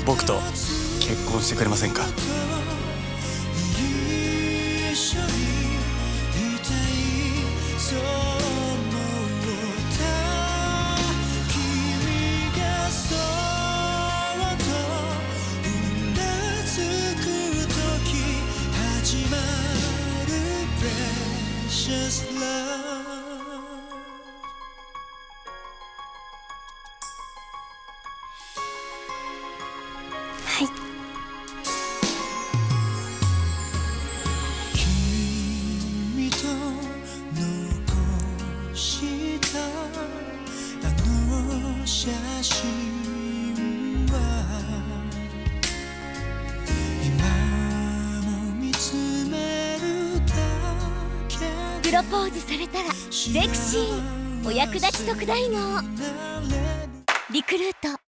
僕と結婚してくれませんか？ はい。 君と残したあの写真は今も見つめるだけ。 プロポーズされたらゼクシーお役立ち特大号リクルート